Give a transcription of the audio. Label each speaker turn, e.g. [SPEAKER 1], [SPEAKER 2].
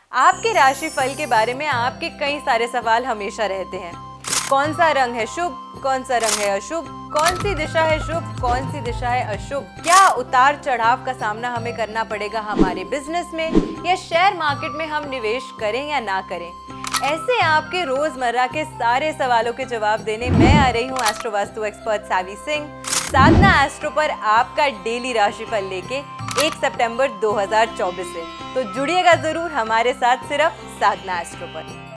[SPEAKER 1] आपके राशिफल के बारे में आपके कई सारे सवाल हमेशा रहते हैं। कौन सा रंग है शुभ, कौन सा रंग है अशुभ, कौन सी दिशा है शुभ, कौन सी दिशा है अशुभ, क्या उतार चढ़ाव का सामना हमें करना पड़ेगा हमारे बिजनेस में या शेयर मार्केट में हम निवेश करें या ना करें। ऐसे आपके रोजमर्रा के सारे सवालों के जवाब देने मैं आ रही हूँ astro vastu expert Savi Singh, Sadhna astro पर आपका डेली राशिफल लेके 1 सितंबर 2024 से। तो जुड़िएगा जरूर हमारे साथ सिर्फ साधना एस्ट्रो पर।